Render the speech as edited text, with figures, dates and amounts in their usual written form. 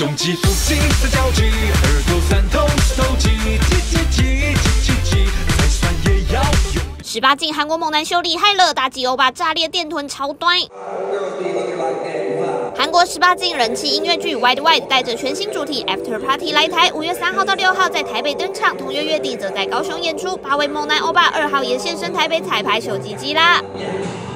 胸肌、腹肌、三角肌、耳朵、三头、四头肌，肌，再酸也要用。 18禁韩国猛男秀厉害了，大肌欧巴炸裂电臀超短。韩国18禁人气音乐剧《Wide Wide》带着全新主题 After Party 来台，5月3号到6号在台北登场，同月月底则在高雄演出。8位猛男欧巴2号也现身台北彩排秀鸡鸡啦。